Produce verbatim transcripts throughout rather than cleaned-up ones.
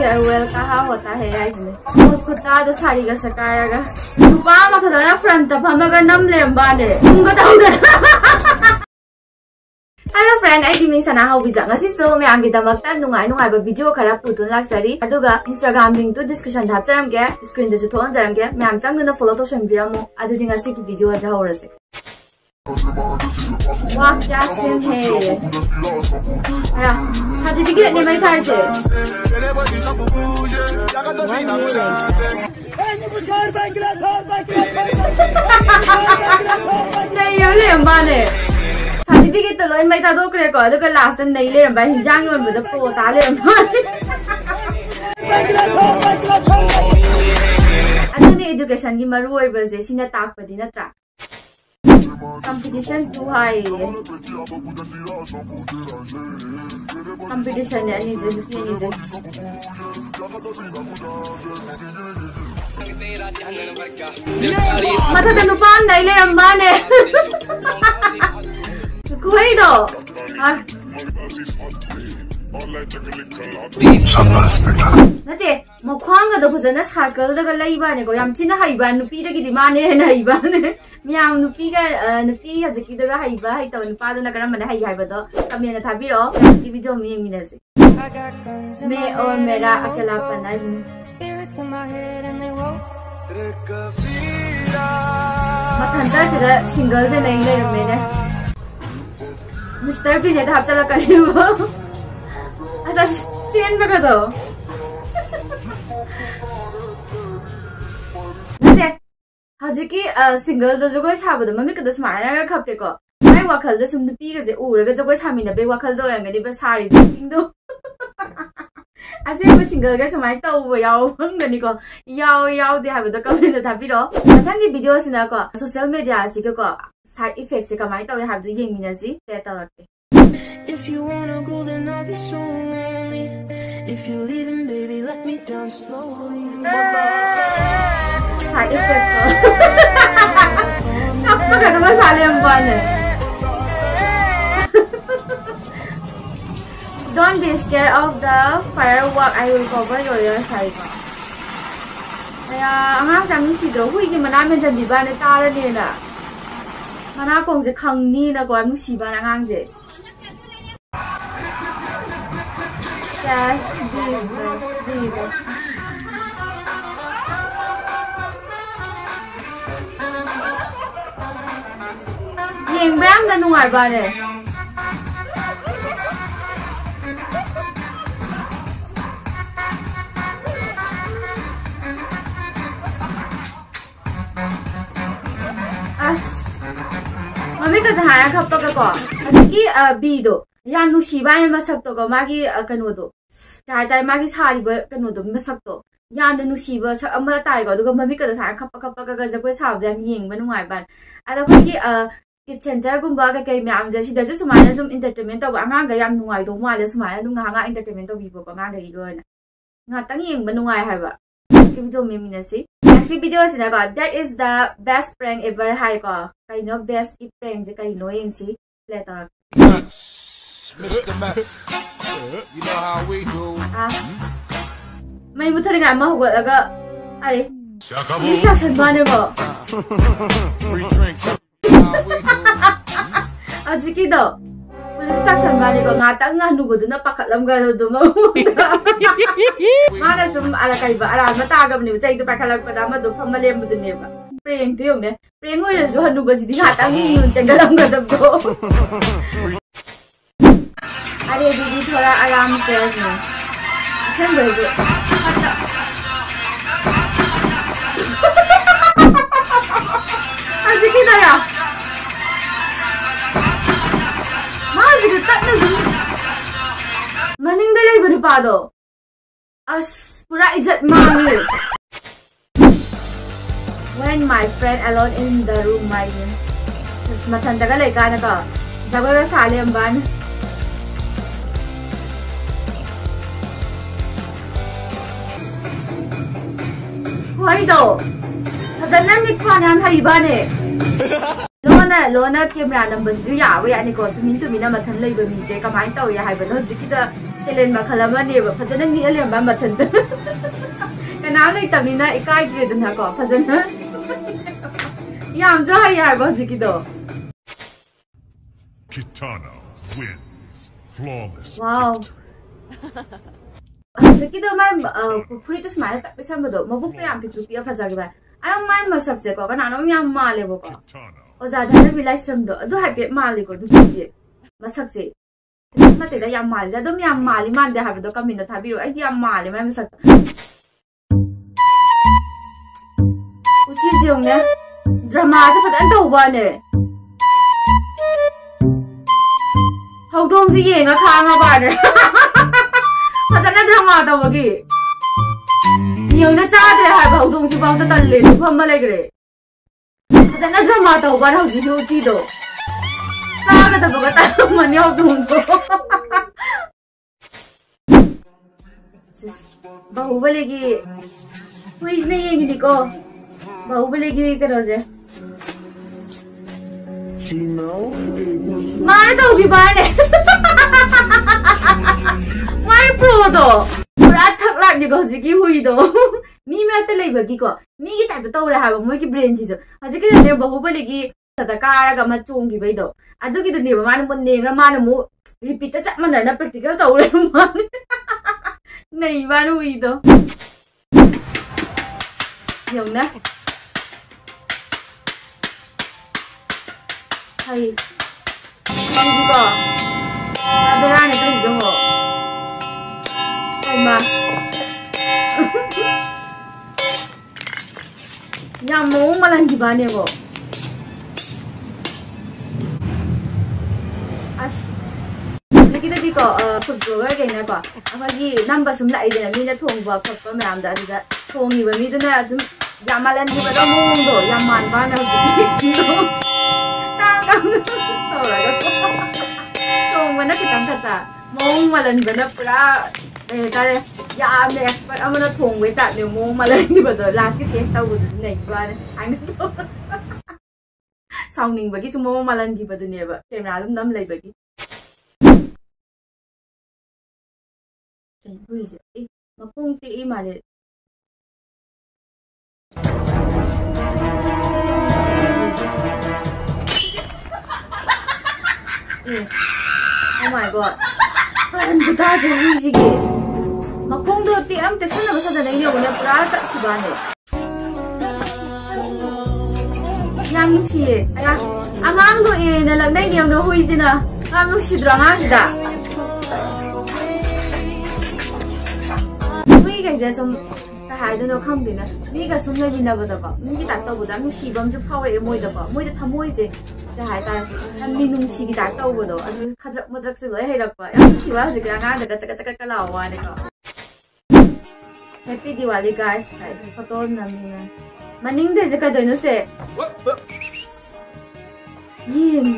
Farewell कहा होता है आइसने उसको ताद साड़ी का सकायगा दुपा मखदना फ्रंट फमगा नम लेमबाने तुमगा ताउदे Hello friend, I am Sanathoibi Haobijam. Ngasi so me angi damakta nungai nungai ba video khara putun laksari. Aduga Instagram link to description da hapcharam ge, screen da chu thon jaram ge. Me am changduna follow to shon biramu. Adudi ngasi ki video aja horase. Wah, kya sim hai. Aya, certificate ne mai sarche. Nahi yole ambane. Certificate to loin mai ta do kre ko aduga last and nahi le ba hinjang yon ba pro ta le aduni education gi maru oi ba je sina tak padi na tra competition too high competition ne ani je ni je mata da nupan nahi le ambane Kuwaido. Ah. Sabas beta. Nate, mo khwanga do phajana circle daga laiba ne ko yam china haiba nupi dagi di mane na haiba ne. Miyam nupi ga nupi hajiki daga haiba hai taw nupa da nagara mane hai haiba do. Kamena thabiro. Next video mi yeng minase. Me aur mera akalapan ajne. Spirits in my head and they roll. Mathanda chida single je nahi le mene. Mister P ne hap chala karibo acha chain ba kado nate haziki single do jagoi chaba do mami kada smara ga khape ko mai wakhal da sum nupi ga je ura ga jagoi chami na be wakhal do yang ga di ba sari ding do ase ba single ga samai taw bo yaw hang ga ni ko yaw yaw de ha ba do comment da thabiro mathang di video sina ko social media si ko side effects se kamai taw have the yeng minasi te tarakte if you wanna go then I'll be so lonely if you leaving baby let me down slowly side effect apa ka sama sale ambane don't be scared of the firework I will cover your your side aya anga sami sidro hui ki mana men jan di ba ne tara ne na Mana kong je khang ni na ko mu si ba na ngang je Just this breathe Yeng bam na nuai ba ne As Mami ka jahara khappa ka ko asiki b do yam nu si ba ne masak to ko magi kanu do kai tai magi sari ba kanu do masak to yam nu si ba sak amma tai ko do mami ka jahara khappa khappa ka ja koi saw da yeng ba nuai ban ada ko ki kitchen jar gum ba ka kai myam ja si da ju sumana zum entertainment to ba anga ga yam nuai do ma le sumana du nga nga entertainment to bi bo ko nga ga i go na nga tang yeng ba nuai ha ba next video me minasi next video is na that is the best prank ever hai ko kai no best it prank je kai no yin si later Mister Mac you know how we do ah mai mu thari ga ma ho ga ai ni sa san ba ne ko free drinks ajiki do Sa san ba ni ko nga tang nga nu do na pakatlam ga do ma mana sum ala kai ba ala ma ta ga ni chai do pakhalag pa da ma do phamalem bu ne ba preng ti yong ne preng oi jo hanu ba si di nga tang ni nun chang galam ga dab do are didi thoda aram se ne san ba do ajiki da ya Maning dalay ba ni Pado? As pura ijat mangi. When my friend alone in the room, my sis matanda ka lay ka na ka. Jagoi ka sali ang ban. Hoy do. Phajana ni khwan ham hai ba ne. Lona lona camera number zero ya we ani ko tumin tumin na mathan lay ba mi je kamai taw ya hai ba no jiki da ꯇꯦꯂꯦꯟ ꯃꯈꯜ ꯑꯃꯅꯦꯕ ꯐꯖꯅ ꯅꯤꯛꯑ ꯂꯩꯔꯝꯕ ꯃꯊꯟꯇ ꯀꯅꯥꯝ ꯂꯩꯇꯕꯅꯤꯅ ꯏꯀꯥꯏꯗ꯭ꯔꯦꯗꯅꯀꯣ ꯐꯖꯅ ꯌꯥꯝꯁꯨ ꯍꯩ ꯍꯥꯏꯕ ꯍꯧꯖꯤꯛꯀꯤꯗꯣ 와우. Sekido mai puri tu smile tak bisa bedo. Mabuk tu yang pitu pia Phaja ke ba. Ayo mai masak je ko. Kan anom yang male bo ko. O zada na bilai strum do. Do happy male ko du je. Masak je. Mate da yang male. Da dom yang male man de ha bedo kami na thabiru. Ai yang male mai masak. Uci jiong ne. Drama je phajan do ba ne. Howdong si ye nga khanga ba de. Phajana drama ta wagi. Yung na cha de ha howdong si bang ta tan le du pham ma le gre. Phajana drama ta ba hau ji lu chi do. Sa ga ta ba ta ma ni howdong ko. Sis bahubali gi hui ne ye ni ko. Bahubali gi karo je. Mana tahu di mana? Mai pro do. Pura thak lak ni ko jiki hui do. Mi me ta lei bagi ko. Mi ki ta ta ora ha ba moi ki brain ji so. Ajiki ne bahubali gi ta ta kara ga ma chung gi bai do. Adu ki ne ba mana mon ne ma mana mu repeat ta chat mana na practical ta ora ma. Nei ba hui do. Yung na. Hai, ini kok, ada orang itu hijau kok, hai mah, yang mau malah gimana kok, as, jadi kita di kok, football kayaknya kok, apalagi nambah sumlah ide, mina thong buat kok, memang ada juga thong ibu, mina tuh na, yang malah di pada mung do, yang mana mana gitu. Tahu lah kan? Tahu mana kita kata, mau malan benar pula, eh tadi ya amne expert, amna thong weta ni mau malan ni betul, last kita test tahu betul ni gimana, ane tu, sounding bagi cuma mau malan ni betul ni apa, kamera tu nam lagi bagi. Eh, boleh je, eh, makung ti eh mana? Oh my god. Kan kita sih sih. Makung do ti am teksana basa da nai ne pura ta ki ba ne. Yang si aya angang do e na lang nai ne no hui sina. Ang si drama da. Hui ga je som ta hai do no khang din na. Mi ga sum le na ba da ba. Mi ki ta ta bu da mi si bam ju phaw e moi da ba. Moi da thamoi je. 다 하이다 한 미능식이 다 떠오고도 아주 가작 모작스로 해라고 양치와 아주 그냥 안에가 짜까짜까 나와 내가 해피 디와리 guys foto 남이네 마닝데 이제 가도 이노세 예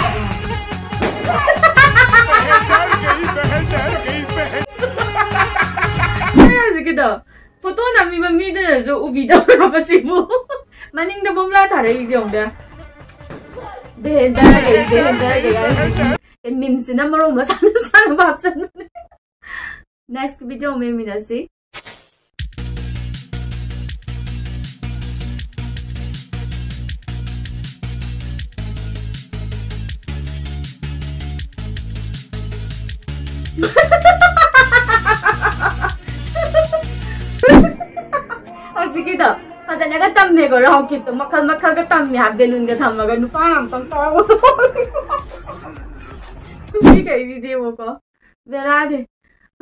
아주 그다 foto 남이만 미드는 저 우비다 봐시고 마닝데 몸라 다래 이제 온다 Behendar guys, behendar guys. Cái meme xin năm rong mà sao sao nó bập chân. Next video में मिला से. Asyik kita. Phajana ka tam me ko raw kit to makal makal ka tam me ha balloon ka tham ga nupa am tang taw ni kai di de mo ko vera de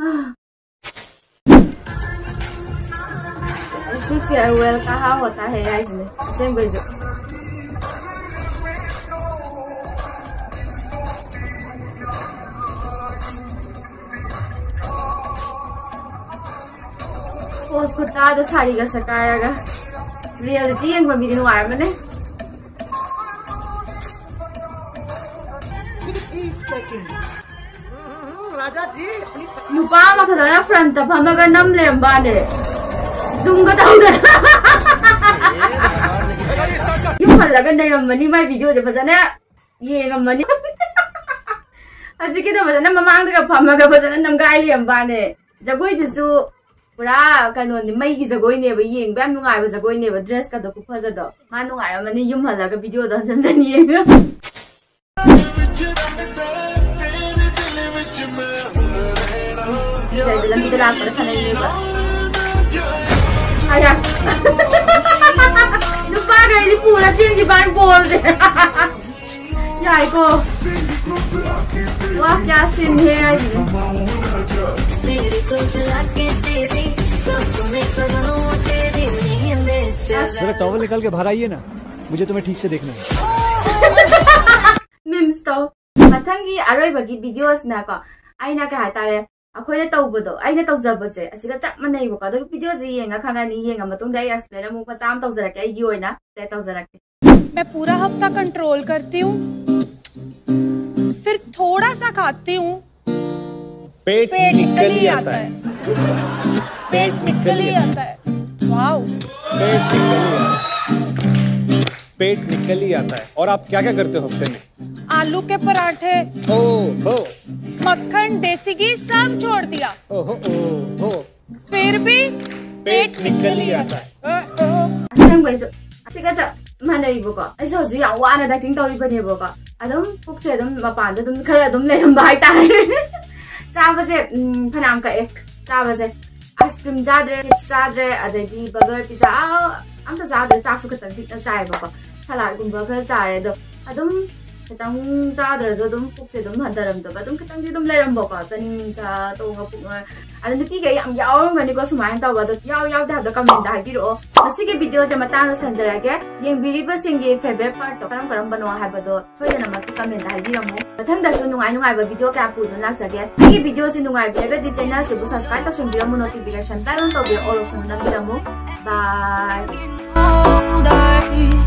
ऐसे farewell कहा होता है इसमें same बजे post को ताद साड़ी का सकाया Reality yang mami din war man eh. Raja ji, lupa ma Phajana front ta phamaga nam lemba ne. Zoom ka tau da. Yung halaga nai ram mani mai video de Phajana ye ngam mani. Aji kita bajana mamang daga phamaga bajana namgai liam bane. Jagoi disu pura kano ni mai gi jagoi ne ba yeng ba nungai ba jagoi ne ba dress ka do ku phaja do. Ma nungai amani yum halaga video do jan jan yeng. Ida dalam kita lang para sana ni ba. Aya. Lupa ga ini pura chin di ban bol de. Yai ko. Wah kya sin hai aaj. जरा towel निकाल के बाहर आइए ना, मुझे तुम्हें ठीक से देखना है. Memes to. Mathangi aroy bagi videos na ko. Ay na ka hatare. Ako na tawbo do. Ay na tawzabo se. Asiga chak manay bo ka. Do video ji yenga khanga ni yenga matung dai explain mu pa cham tawzara ke ay gioi na. Te tawzara ke. मैं पूरा हफ्ता control करती हूँ, फिर थोड़ा सा खाती हूँ, पेट, पेट निकल ही आता है. पेट निकल ही आता है. वाओ. पेट निकल ही आता है. पेट निकल ही आता है. और आप क्या क्या करते हो हफ्ते में? आलू के पराठे, ओ हो, मक्खन, देसी घी सब छोड़ दिया. ओ हो, ओ हो. फिर भी पेट निकल ही आता है. Asang ba iso. Asiga cha manay bo ko. Ay so ji yang wana dating tawi ba ni bo ko. Adum puk se dum mapan da dum khara dum leiram ba hai tai. Cha ba se phanam ka ek. Cha ba se ice cream jadre, chips jadre, adagi burger pizza amta jadre chak su khatan thik na chai ba ko. Salad gum burger jare do. Adum kitang jadre do dum puk se dum hadaram do ba dum kitang di dum leiram bo ko. Taning ka to nga puk nga. Ada nupi ga yang yaw ngani ko sumain taw ba do yaw yaw da da comment da biro. Nasi ke video je matang sanjara ke yang biri ba singi favorite part to karam karam banwa ha ba do soidana ma comment da biro mo. Mathang da su nungai nungai ba video ka pu dun lak jage. Ki video si nungai bi ga di channel se bu subscribe to sun biro mo notification ta on to biro all of sun da biro mo. Bye.